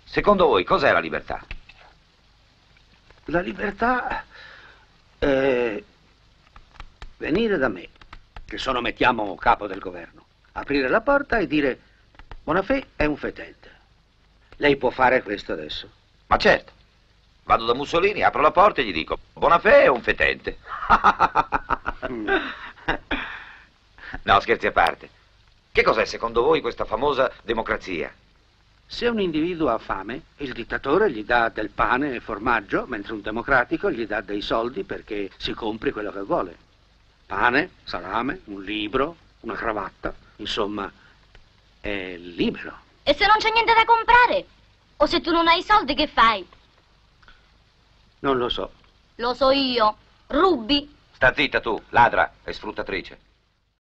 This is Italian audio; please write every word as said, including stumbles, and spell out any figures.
Secondo voi cos'è la libertà? La libertà è venire da me, che sono, mettiamo, capo del governo, aprire la porta e dire: Bonafè è un fetente. Lei può fare questo adesso? Ma certo. Vado da Mussolini, apro la porta e gli dico: Bonafè è un fetente. Mm. No, scherzi a parte. Che cos'è secondo voi questa famosa democrazia? Se un individuo ha fame, il dittatore gli dà del pane e formaggio, mentre un democratico gli dà dei soldi perché si compri quello che vuole. Pane, salame, un libro, una cravatta, insomma, è libero. E se non c'è niente da comprare? O se tu non hai i soldi, che fai? Non lo so. Lo so io. Rubi. Sta zitta tu, ladra e sfruttatrice.